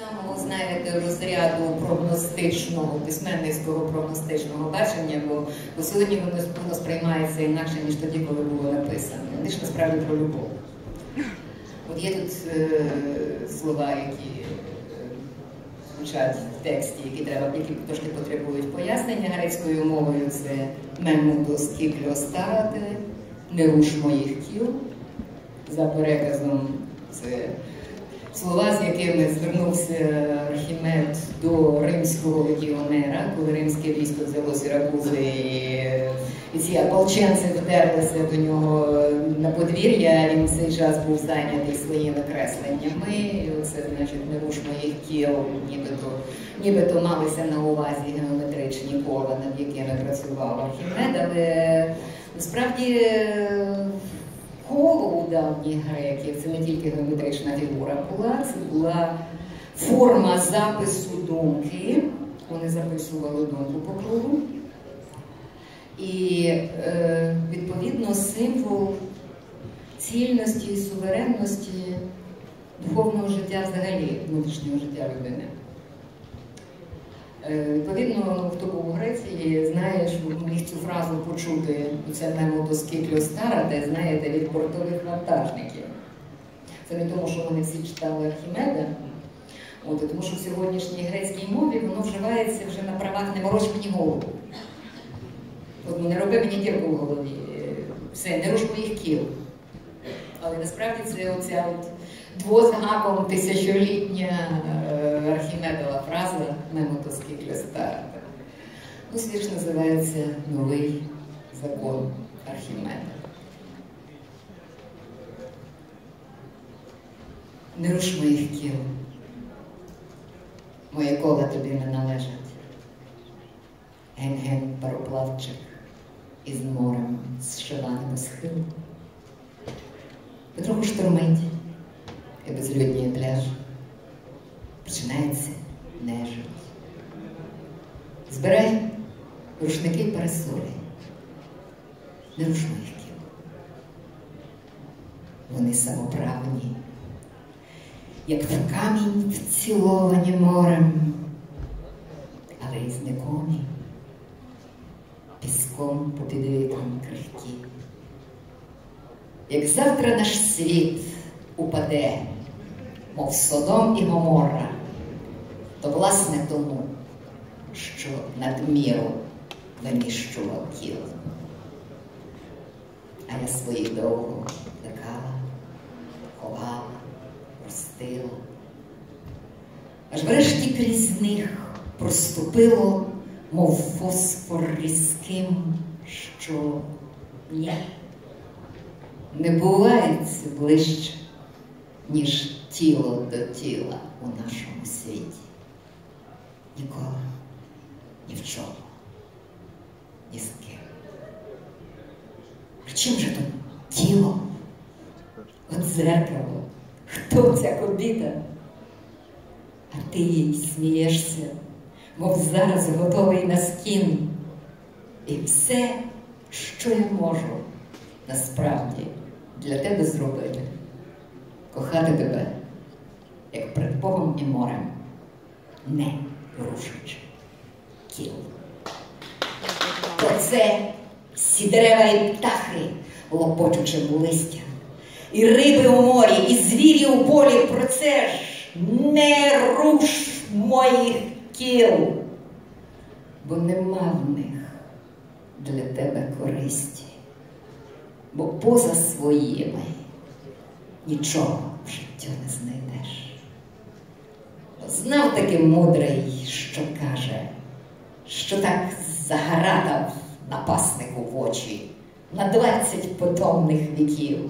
самого, знаєте, розряду прогностичного, письменницького прогностичного бачення, бо сьогодні воно сприймається інакше, ніж тоді, коли було написано. Вони ж насправді про любов. От є тут слова, які звучать в тексті, які трошки потребують пояснення грецькою мовою. Це «мемудос кікльостарате», «не руш моїх кіл». За переказом це слова, з якими звернувся Архімед до римського легіонера, коли римське військо взяло Сиракузи, і ці ополченці вдерлися до нього на подвір'я, він в цей час був зайнятий своїми кресленнями. І оце, значить, «не руш моїх кіл», нібито малися на увазі геометричні кола, над якими працював Архімед, але насправді коло у давніх греків, це не тільки геометрична фігура була, це була форма запису думки. Вони записували думку по кругу. І, відповідно, символ цільності і суверенності духовного життя взагалі, внутрішнього життя людини. Відповідно, хто був у Греції, знаєш, міг цю фразу почути, це «мемудос кікльостарате», знаєте, від портових вантажників. Це не тому, що вони всі читали Архімеда, тому що в сьогоднішній грецькій мові воно вживається вже на правах «не мороч мені голову». Не роби мені дірку в голові, все, не руш моїх кіл. Але насправді це оця двозгаком тисячолітня Архімедова фраза «мемудос кікльостарате». Вірш називається «Новий закон Архімеда». Не руш моїх кіл, мої кола тобі не належать. Ген-ген пароплавчик із морем зшива небосхил. Потроху штормить і безлюдніє пляж. Починається нежить. Збирай рушники й парасолі. Не руш моїх кіл. Вони самоправні, як в камінь вціловані морем, але й знакомі, піском попід вітром крихкі. Як завтра наш світ упаде, мов Содом і Гоморра, то власне тому, що надміру виміщував кіл. А я свої довго плекала, ховала, простила. Аж врешті крізь них проступило, мов фосфор різким, що ні, не бувається ближче, ніж тіло до тіла у нашому світі. Ніколи, ні в чому, ні з ким. При чим же тут тіло? От зеркало, хто ця кобіта? А ти їй смієшся, мов зараз готовий на скін. І все, що я можу насправді для тебе зробити, кохати тебе, як перед Богом і морем, не рушачи кіл. Оце всі дерева і птахи, лопочучим листям, і риби у морі, і звірі у полі, про це ж не руш моїх кіл, бо нема в них для тебе користі, бо поза своїми нічого в життю не знайдеш. Знав таки мудрий, що каже, що так загаратав напаснику в очі на 20 потомних віків.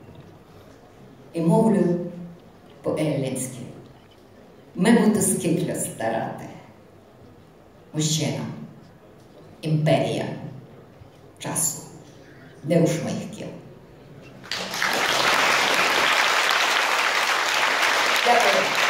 І мовлю по-еллінськи: «Мемудос кікльостарате». Мужчина, імперія часу, не руш моїх кіл. Дякую.